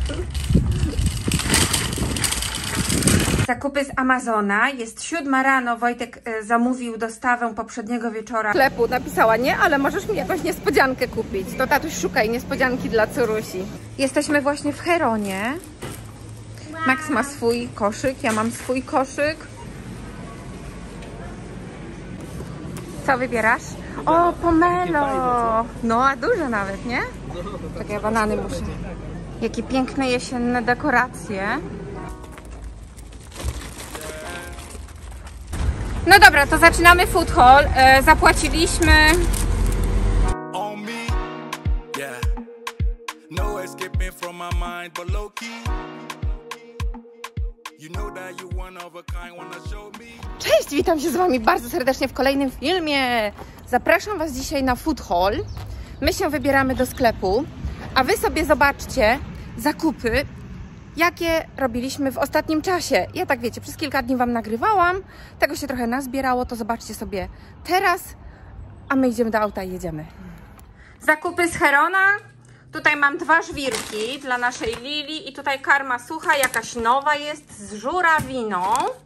Zakupy z Amazona. Jest 7 rano. Wojtek zamówił dostawę poprzedniego wieczora. Sklepu napisała, nie, ale możesz mi jakąś niespodziankę kupić. To tatuś, szukaj niespodzianki dla córusi. Jesteśmy właśnie w Heronie. Max ma swój koszyk, ja mam swój koszyk. Co wybierasz? O, pomelo! No, a duże nawet, nie? Takie banany muszę. Jakie piękne jesienne dekoracje. No dobra, to zaczynamy food haul. Zapłaciliśmy. Cześć, witam się z wami bardzo serdecznie w kolejnym filmie. Zapraszam was dzisiaj na food haul. My się wybieramy do sklepu, a wy sobie zobaczcie zakupy, jakie robiliśmy w ostatnim czasie. Ja tak wiecie, przez kilka dni wam nagrywałam, tego się trochę nazbierało, to zobaczcie sobie teraz, a my idziemy do auta i jedziemy. Zakupy z Herona. Tutaj mam 2 żwirki dla naszej Lili i tutaj karma sucha, jakaś nowa jest z żurawiną,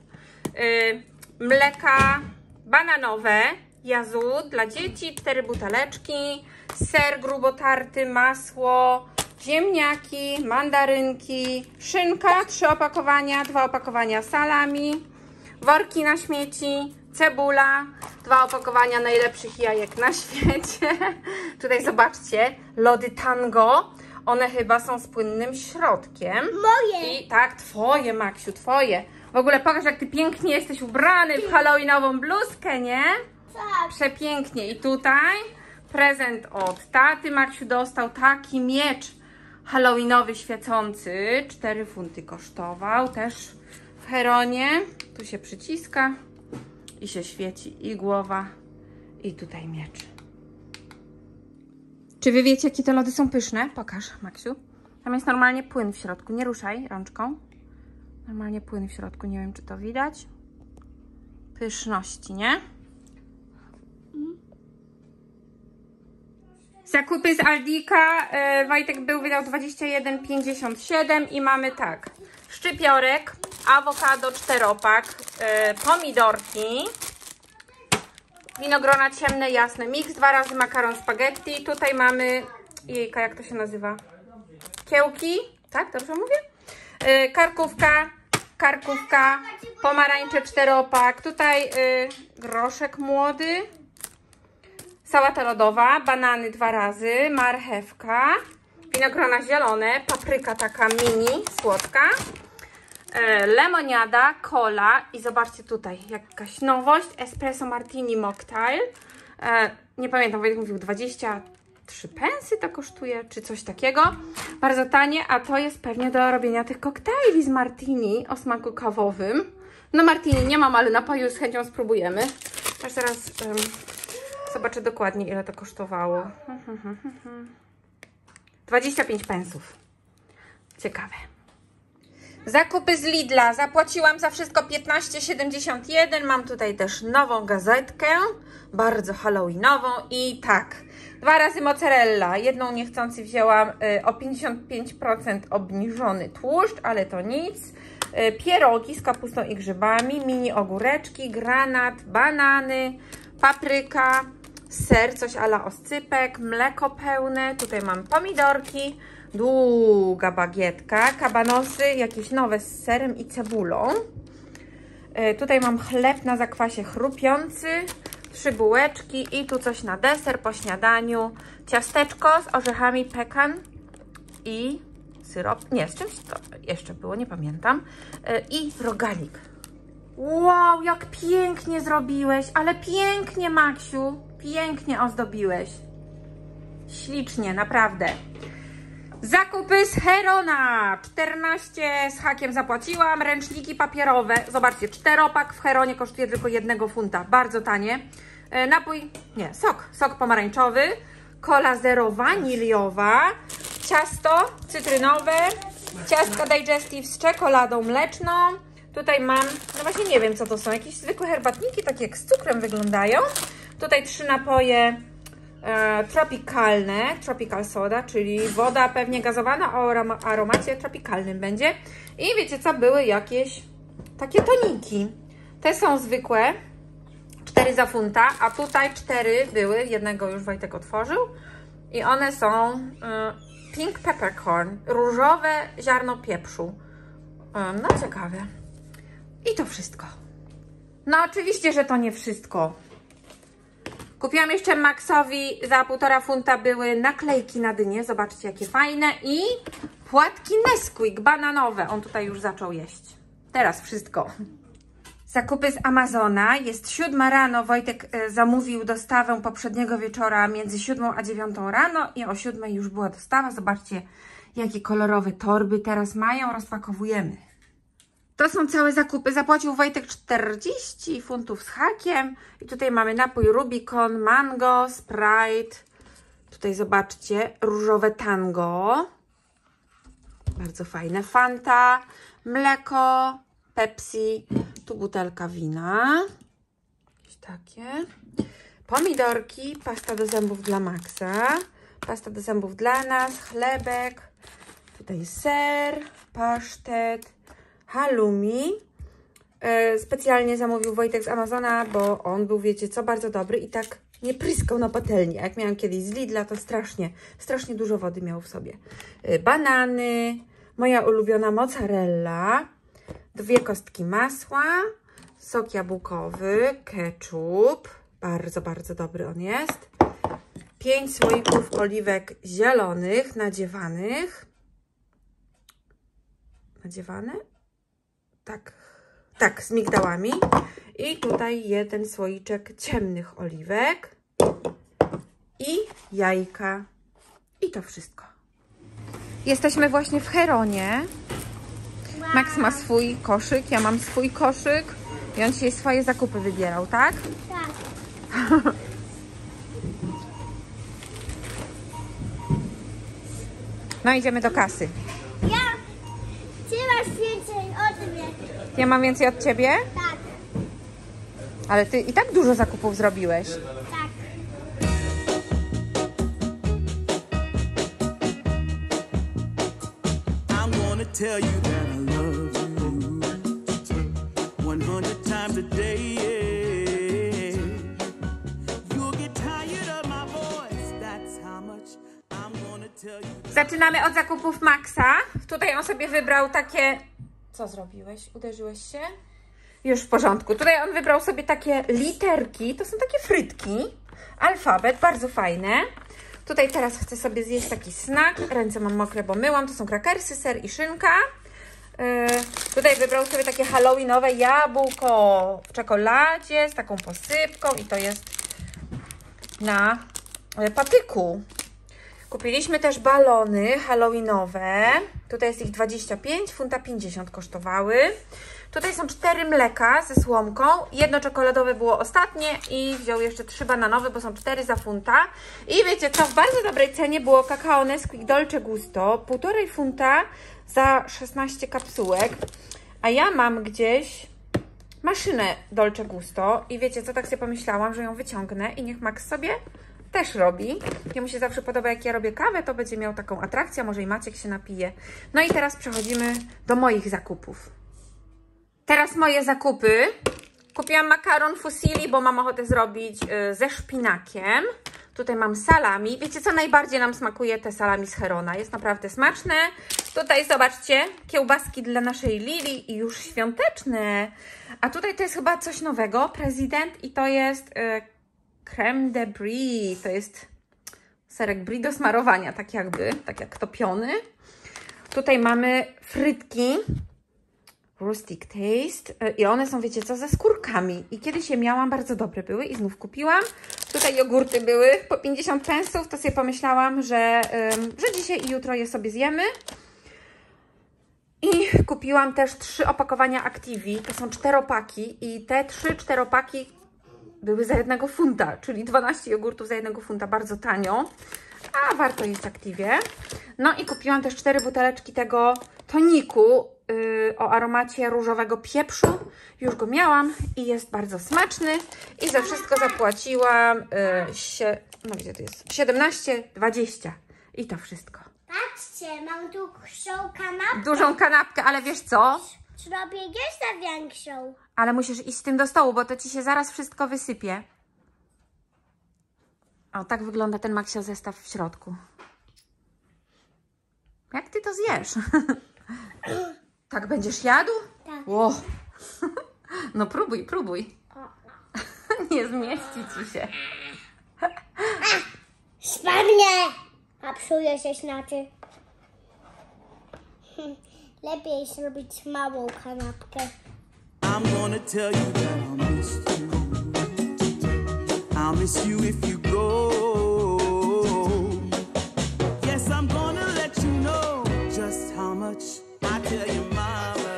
mleka bananowe, Yazu dla dzieci, 4 buteleczki, ser grubo tarty, masło, ziemniaki, mandarynki, szynka, 3 opakowania, 2 opakowania salami, worki na śmieci, cebula, 2 opakowania najlepszych jajek na świecie. Tutaj zobaczcie, lody Tango. One chyba są z płynnym środkiem. Moje! I tak, twoje, Maksiu, twoje. W ogóle pokaż, jak ty pięknie jesteś ubrany w halloweenową bluzkę, nie? Tak. Przepięknie. I tutaj prezent od taty. Maksiu dostał taki miecz halloweenowy świecący. 4 funty kosztował. Też w Heronie. Tu się przyciska i się świeci i głowa, i tutaj miecz. Czy wy wiecie, jakie te lody są pyszne? Pokaż, Maksiu. Tam jest normalnie płyn w środku. Nie ruszaj rączką. Normalnie płyn w środku. Nie wiem, czy to widać. Pyszności, nie? Zakupy z Aldika. Wojtek wydał 21,57 i mamy tak. Szczypiorek, awokado 4-pak, pomidorki, winogrona ciemne, jasne, mix, 2 razy makaron spaghetti. Tutaj mamy, jejka, jak to się nazywa? Kiełki, tak? Dobrze mówię? Karkówka, pomarańcze 4-pak, tutaj groszek młody, sałata lodowa, banany 2 razy, marchewka, winogrona zielone, papryka taka mini, słodka, lemoniada, cola i zobaczcie tutaj, jakaś nowość, espresso martini mocktail. Nie pamiętam, Wojtek mówił 23 pensy to kosztuje, czy coś takiego. Bardzo tanie, a to jest pewnie do robienia tych koktajli z martini o smaku kawowym. No martini nie mam, ale napoju z chęcią spróbujemy. Aż teraz zobaczę dokładnie, ile to kosztowało. 25 pensów. Ciekawe. Zakupy z Lidla. Zapłaciłam za wszystko 15,71. Mam tutaj też nową gazetkę. Bardzo halloweenową. I tak. 2 razy mozzarella. Jedną niechcący wzięłam o 55% obniżony tłuszcz, ale to nic. Pierogi z kapustą i grzybami. Mini ogóreczki, granat, banany, papryka, ser, coś a la oscypek, mleko pełne. Tutaj mam pomidorki. Długa bagietka, kabanosy, jakieś nowe z serem i cebulą. Tutaj mam chleb na zakwasie chrupiący, 3 bułeczki i tu coś na deser po śniadaniu. Ciasteczko z orzechami pekan i syrop, nie, z czymś to jeszcze było, nie pamiętam. I rogalik. Wow, jak pięknie zrobiłeś, ale pięknie, Maksiu, pięknie ozdobiłeś. Ślicznie, naprawdę. Zakupy z Herona. 14 z hakiem zapłaciłam. Ręczniki papierowe. Zobaczcie, 4-pak w Heronie kosztuje tylko 1 funta. Bardzo tanie. Napój, nie, sok pomarańczowy. Cola zero waniliowa. Ciasto cytrynowe. Ciastka digestive z czekoladą mleczną. Tutaj mam, no właśnie nie wiem, co to są. Jakieś zwykłe herbatniki, takie jak z cukrem wyglądają. Tutaj 3 napoje tropikalne, tropical soda, czyli woda pewnie gazowana o aromacie tropikalnym będzie. I wiecie co, były jakieś takie toniki. Te są zwykłe, 4 za funta, a tutaj 4 były, jednego już Wojtek otworzył. I one są pink peppercorn, różowe ziarno pieprzu. No ciekawe. I to wszystko. No oczywiście, że to nie wszystko. Kupiłam jeszcze Maxowi za 1,5 funta były naklejki na dynię. Zobaczcie, jakie fajne. I płatki Nesquik bananowe. On tutaj już zaczął jeść. Teraz wszystko. Zakupy z Amazona. Jest 7 rano. Wojtek zamówił dostawę poprzedniego wieczora między 7 a 9 rano i o 7 już była dostawa. Zobaczcie, jakie kolorowe torby teraz mają. Rozpakowujemy. To są całe zakupy. Zapłacił Wojtek 40 funtów z hakiem. I tutaj mamy napój Rubicon, mango, Sprite. Tutaj zobaczcie, różowe tango. Bardzo fajne. Fanta, mleko, Pepsi. Tu butelka wina. Jakieś takie. Pomidorki, pasta do zębów dla Maxa. Pasta do zębów dla nas, chlebek. Tutaj ser, pasztet. Halloumi. Specjalnie zamówił Wojtek z Amazona, bo on był, wiecie co, bardzo dobry i tak nie pryskał na patelnię. Jak miałam kiedyś z Lidla, to strasznie dużo wody miał w sobie. Banany, moja ulubiona mozzarella, 2 kostki masła, sok jabłkowy, ketchup, bardzo, bardzo dobry on jest, 5 słoików oliwek zielonych, nadziewanych. Nadziewane? Tak, z migdałami. I tutaj 1 słoiczek ciemnych oliwek. I jajka. I to wszystko. Jesteśmy właśnie w Heronie. Max ma swój koszyk, ja mam swój koszyk. I on dzisiaj swoje zakupy wybierał, tak? Tak. No idziemy do kasy. Ty masz więcej ode mnie. Ja mam więcej od ciebie? Tak, Ale ty i tak dużo zakupów zrobiłeś. tak. I'm gonna tell you that I love you 100 times a day. You'll get tired of my voice. That's how much I'm gonna tell you. Zaczynamy od zakupów Maxa. Tutaj on sobie wybrał takie... Co zrobiłeś? Uderzyłeś się? Już w porządku. Tutaj on wybrał sobie takie literki. To są takie frytki. Alfabet, bardzo fajne. Tutaj teraz chcę sobie zjeść taki snack. Ręce mam mokre, bo myłam. To są krakersy, ser i szynka. Tutaj wybrał sobie takie halloweenowe jabłko w czekoladzie z taką posypką. I to jest na patyku. Kupiliśmy też balony halloweenowe. Tutaj jest ich 25, funta 50 kosztowały. Tutaj są 4 mleka ze słomką. 1 czekoladowe było ostatnie i wziął jeszcze 3 bananowe, bo są 4 za funta. I wiecie co, w bardzo dobrej cenie było kakao Nesquik Dolce Gusto. 1,5 funta za 16 kapsułek. A ja mam gdzieś maszynę Dolce Gusto. I wiecie co, tak sobie pomyślałam, że ją wyciągnę i niech Max sobie też robi. Jemu się zawsze podoba, jak ja robię kawę, to będzie miał taką atrakcję, może i Maciek się napije. No i teraz przechodzimy do moich zakupów. Teraz moje zakupy. Kupiłam makaron fusilli, bo mam ochotę zrobić ze szpinakiem. Tutaj mam salami. Wiecie co, najbardziej nam smakuje te salami z Herona. Jest naprawdę smaczne. Tutaj zobaczcie, kiełbaski dla naszej Lili i już świąteczne. A tutaj to jest chyba coś nowego, prezydent, i to jest crème de brie. To jest serek brie do smarowania, tak jak topiony. Tutaj mamy frytki Rustic Taste i one są, wiecie co, ze skórkami. I kiedyś je miałam, bardzo dobre były i znów kupiłam. Tutaj jogurty były po 50 pensów, to sobie pomyślałam, że dzisiaj i jutro je sobie zjemy. I kupiłam też 3 opakowania Activii, to są 4-paki i te 3 4-paki były za 1 funta, czyli 12 jogurtów za 1 funta, bardzo tanio, a warto jeść Activię. No i kupiłam też 4 buteleczki tego toniku o aromacie różowego pieprzu. Już go miałam i jest bardzo smaczny. I za wszystko zapłaciłam no gdzie to jest? 17,20. I to wszystko. Patrzcie, mam tu kanapkę. Dużą kanapkę, ale wiesz co? Zrobię jeszcze większą. Ale musisz iść z tym do stołu, bo to ci się zaraz wszystko wysypie. O, tak wygląda ten Maxio zestaw w środku. Jak ty to zjesz? Tak będziesz jadł? Tak. Ło. No próbuj, próbuj. Nie zmieści ci się. Spadnie! A psuje się znaczy. Lepiej zrobić małą kanapkę. I'm gonna tell you that I'll miss you. I'll miss you if you go. Yes, I'm gonna let you know just how much I tell your mama.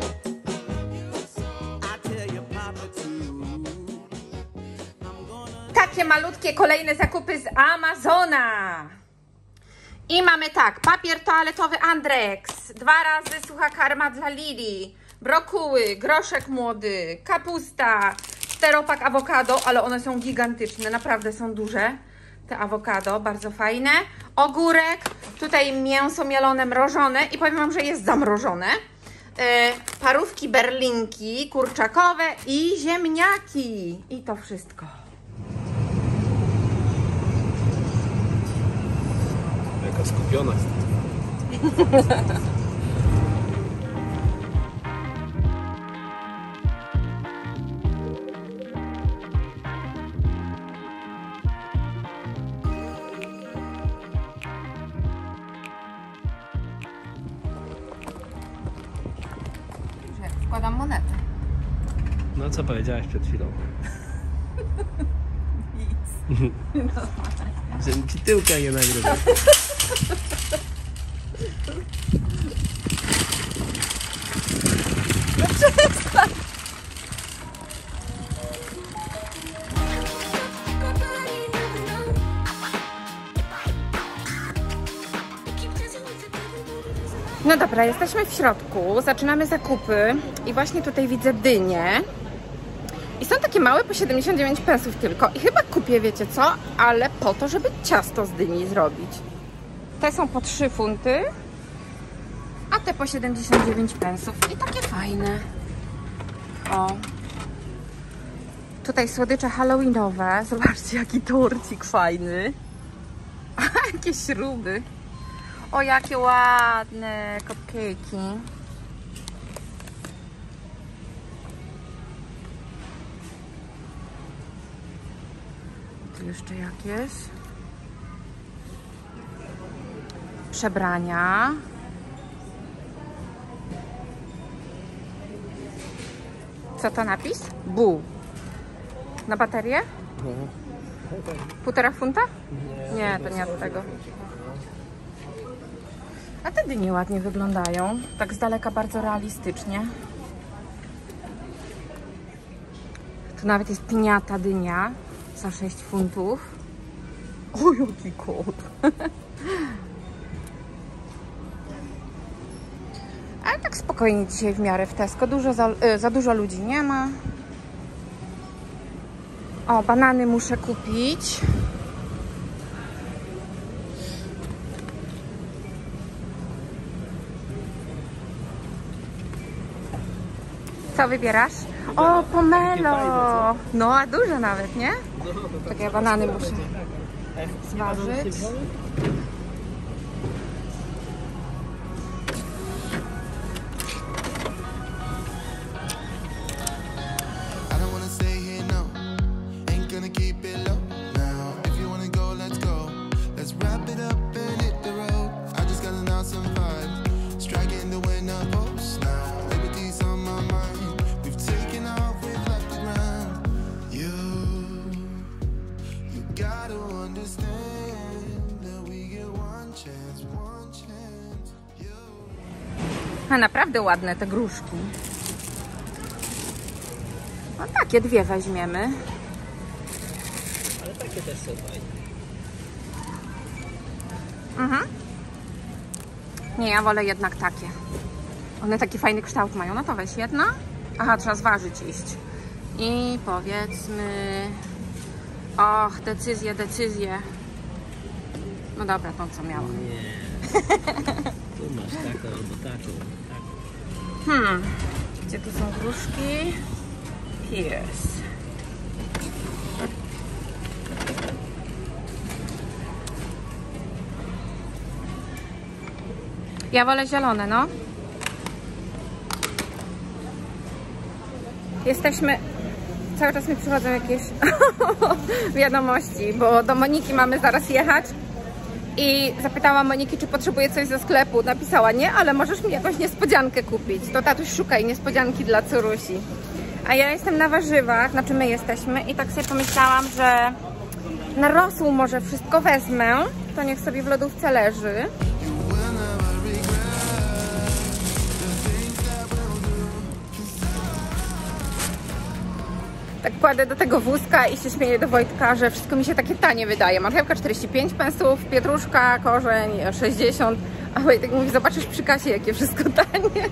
I tell your papa too. I'm gonna... Takie malutkie kolejne zakupy z Amazona. I mamy tak, papier toaletowy Andrex, 2 razy sucha karma dla Lili, brokuły, groszek młody, kapusta, 4-pak awokado, ale one są gigantyczne, naprawdę są duże, te awokado, bardzo fajne, ogórek, tutaj mięso mielone, mrożone i powiem wam, że jest zamrożone, parówki berlinki, kurczakowe i ziemniaki i to wszystko. Jaka skupiona jest. Wkładam monetę. No co powiedziałaś przed chwilą? Nic. Żebym ci tyłka nie nagrywał. No dobra, jesteśmy w środku, zaczynamy zakupy i właśnie tutaj widzę dynie. I są takie małe po 79 pensów tylko. I chyba kupię, wiecie co? Ale po to, żeby ciasto z dyni zrobić. Te są po 3 funty, a te po 79 pensów. I takie fajne. O. Tutaj słodycze halloweenowe. Zobaczcie, jaki torcik fajny. A, jakie śruby. O, jakie ładne cupcake'i. Tu jeszcze jakieś przebrania. Co to napis? Bu. Na baterię? 1,5 funta? Nie, to nie od tego. A te dynie ładnie wyglądają. Tak z daleka bardzo realistycznie. Tu nawet jest piniata dynia za 6 funtów. O, jaki kot. Ale tak spokojnie dzisiaj w miarę w Tesco. Za dużo ludzi nie ma. O, banany muszę kupić. Co wybierasz? O, pomelo! No, a duże nawet, nie? Takie banany muszę zważyć. A naprawdę ładne te gruszki. No takie 2 weźmiemy. Ale takie też są fajne. Nie, ja wolę jednak takie. One taki fajny kształt mają. No to weź jedna. Aha, trzeba zważyć iść. I powiedzmy... Och, decyzję. No dobra, tą co miałam. Nie. Tu masz taką albo taką. Gdzie tu są gruszki? Jest. Ja wolę zielone, no. Jesteśmy... Cały czas mi przychodzą jakieś wiadomości, bo do Moniki mamy zaraz jechać. I zapytałam Moniki, czy potrzebuje coś ze sklepu. Napisała, nie, ale możesz mi jakąś niespodziankę kupić. To tatuś szukaj niespodzianki dla córusi. A ja jestem na warzywach, znaczy my jesteśmy i tak sobie pomyślałam, że na rosół może wszystko wezmę. To niech sobie w lodówce leży. Tak kładę do tego wózka i się śmieję do Wojtka, że wszystko mi się takie tanie wydaje. Marchewka 45 pensów, pietruszka, korzeń 60. A Wojtek mówi, zobaczysz przy kasie, jakie wszystko tanie.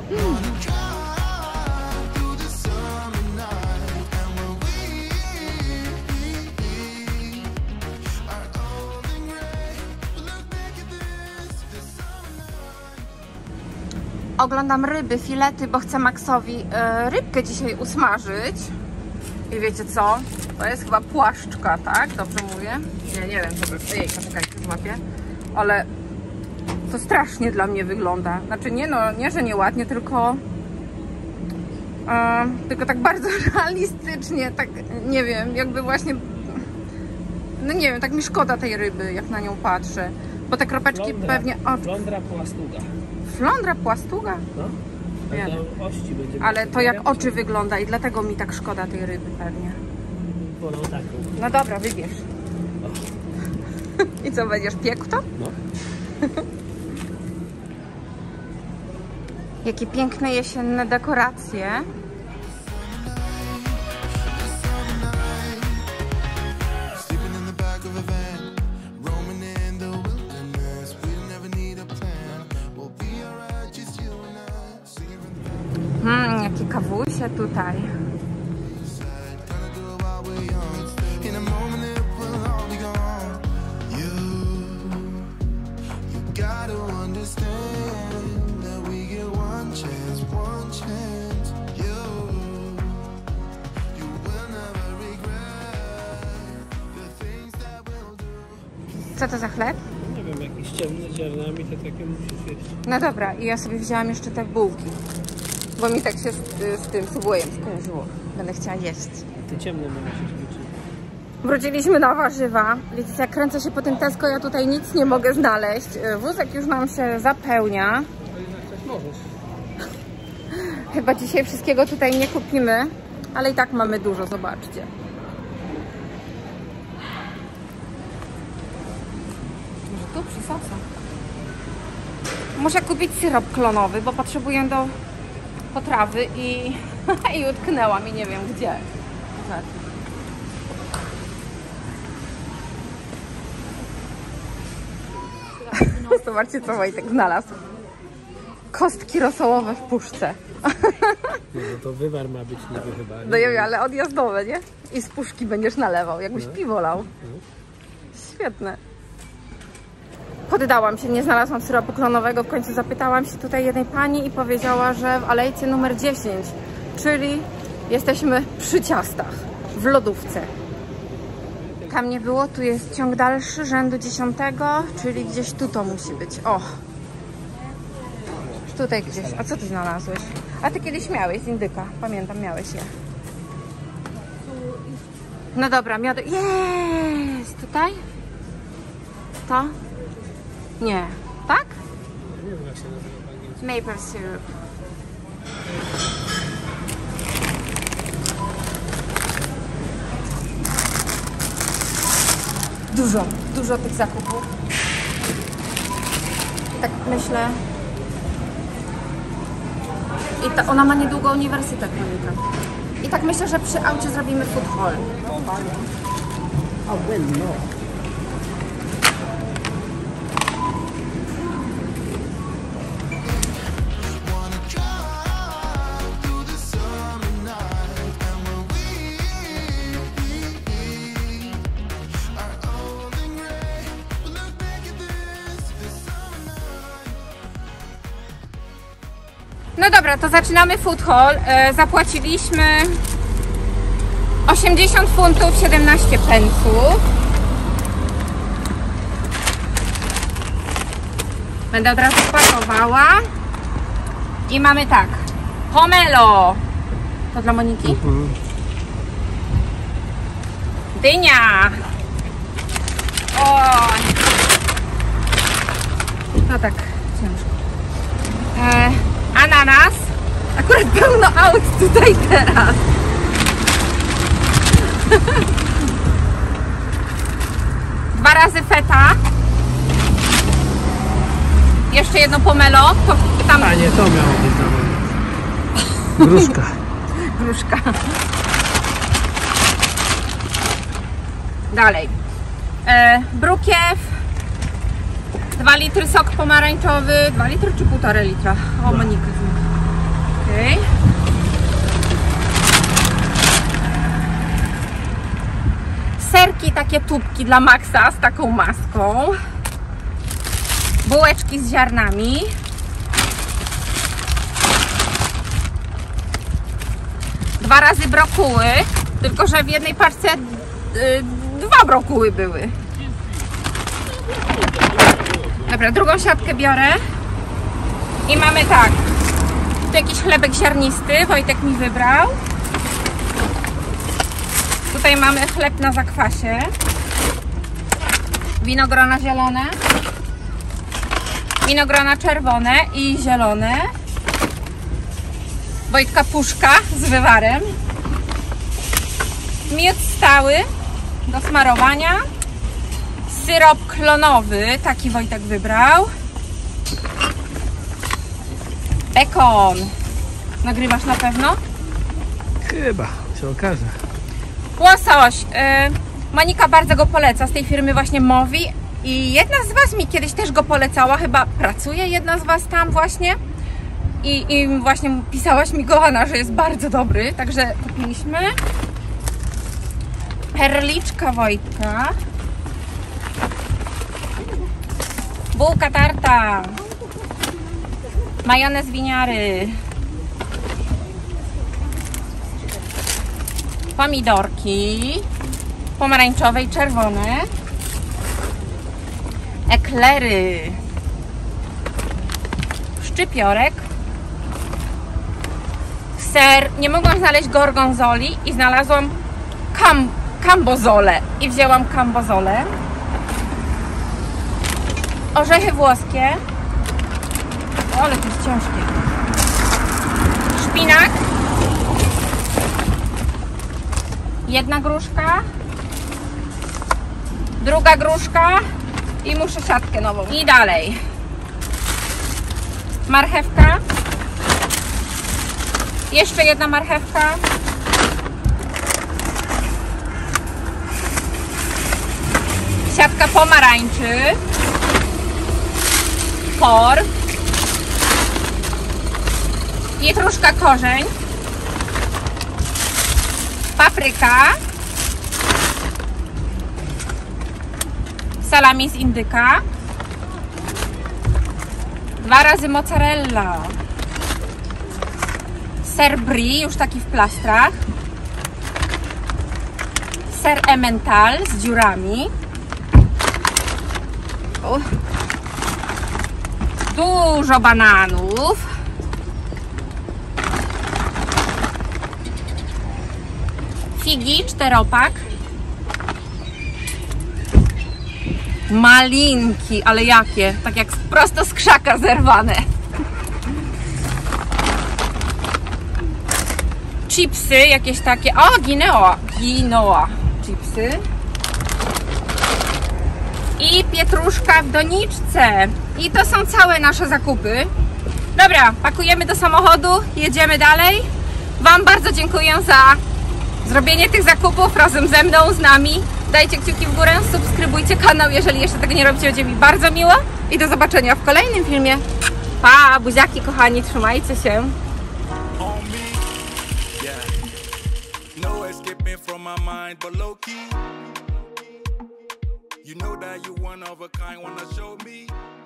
Oglądam ryby, filety, bo chcę Maxowi rybkę dzisiaj usmażyć. I wiecie co? To jest chyba płaszczka, tak? Dobrze mówię? Ja nie wiem, ej, poczekajcie, złapię. Ale to strasznie dla mnie wygląda. Znaczy nie, no, nie, że nieładnie, tylko tak bardzo realistycznie, tak, nie wiem, jakby właśnie, no nie wiem, tak mi szkoda tej ryby, jak na nią patrzę. Bo te kropeczki pewnie... Flądra płastuga. Flądra płastuga? No. Ości będzie. Ale to jak oczy wygląda i dlatego mi tak szkoda tej ryby pewnie. Wolą taką. No dobra, wybierz. I co, będziesz piekł to? No. Jakie piękne jesienne dekoracje. Jakie kawusie tutaj. Co to za chleb? Nie wiem, jakieś ciemne ziarnami, to takie musisz jeść. No dobra, i ja sobie wzięłam jeszcze te bułki. Bo mi tak się z tym subwayem skojarzyło. Będę chciała jeść. Te ciemne możesz liczyć. Wróciliśmy na warzywa. Wiecie, jak kręcę się po tym Tesco, ja tutaj nic nie mogę znaleźć. Wózek już nam się zapełnia. Coś możesz. Chyba dzisiaj wszystkiego tutaj nie kupimy, ale i tak mamy dużo, zobaczcie. Może tu przysasa. Muszę kupić syrop klonowy, bo potrzebuję do potrawy i utknęłam i nie wiem gdzie. Zobaczcie, co Wojtek znalazł. Kostki rosołowe w puszce. No to wywar ma być niby chyba. No ja wiem, ale odjazdowe, nie? I z puszki będziesz nalewał, jakbyś piwo lał. Świetne. Poddałam się, nie znalazłam syropu klonowego. W końcu zapytałam się tutaj jednej pani i powiedziała, że w alejce numer 10, czyli jesteśmy przy ciastach, w lodówce. Tam nie było, tu jest ciąg dalszy, rzędu 10, czyli gdzieś tu to musi być. O! Tutaj gdzieś. A co ty znalazłeś? A ty kiedyś miałeś z indyka. Pamiętam, miałeś je. No dobra, miody. Jest! Tutaj? To? Nie. Tak? Nie wiem, jak się nazywa po angielsku. Maple syrup. Dużo tych zakupów. Tak myślę. I ona ma niedługo uniwersytet, Monika. I tak myślę, że przy aucie zrobimy food haul. Oh, well, no. No dobra, to zaczynamy food haul. Zapłaciliśmy 80 funtów 17 pensów. Będę od razu pakowała. I mamy tak. Pomelo. To dla Moniki? Dynia. Oj. No tak, ciężko. Ananas. Akurat pełno aut tutaj teraz. Dwa razy feta. Jeszcze jedno pomelo. To tam... A nie, to miało być na mnie. Gruszka. Gruszka. Dalej. Brukiew. 2 litry sok pomarańczowy. 2 litry czy 1,5 litra? O, Monika. Okej. Serki, takie tubki dla Maxa z taką maską. Bułeczki z ziarnami. Dwa razy brokuły, tylko że w jednej paczce 2 brokuły były. Dobra, drugą siatkę biorę. I mamy tak. Tu jakiś chlebek ziarnisty, Wojtek mi wybrał. Tutaj mamy chleb na zakwasie. Winogrona zielone. Winogrona czerwone i zielone. Wojtka puszka z wywarem. Miód stały do smarowania. Syrop klonowy, taki Wojtek wybrał. Bekon. Nagrywasz na pewno? Chyba, się okaże. Łosoś. Monika bardzo go poleca, z tej firmy właśnie Mowi. I jedna z Was mi kiedyś też go polecała, chyba pracuje jedna z Was tam właśnie. I właśnie pisałaś mi go, Anna, że jest bardzo dobry, także kupiliśmy. Perliczka Wojtka. Bułka tarta. Majonez winiary. Pomidorki. Pomarańczowe i czerwone. Eklery. Szczypiorek. Ser. Nie mogłam znaleźć gorgonzoli i znalazłam kambozole. I wzięłam kambozole. Orzechy włoskie. O, ale to jest ciężkie. Szpinak. Jedna gruszka. Druga gruszka. I muszę siatkę nową. I dalej. Marchewka. Jeszcze jedna marchewka. Siatka pomarańczy. Por. Pietruszka korzeń. Papryka. Salami z indyka. 2 razy mozzarella. Ser brie, już taki w plastrach. Ser emmental z dziurami. Dużo bananów. Figi, 4-pak. Malinki, ale jakie? Tak jak prosto z krzaka zerwane. Chipsy jakieś takie. O, quinoa chipsy. I pietruszka w doniczce. I to są całe nasze zakupy. Dobra, pakujemy do samochodu, jedziemy dalej. Wam bardzo dziękuję za zrobienie tych zakupów razem ze mną, z nami. Dajcie kciuki w górę, subskrybujcie kanał, jeżeli jeszcze tego nie robicie, będzie mi bardzo miło. I do zobaczenia w kolejnym filmie. Pa, buziaki kochani, trzymajcie się. You know that you one of a kind, wanna show me.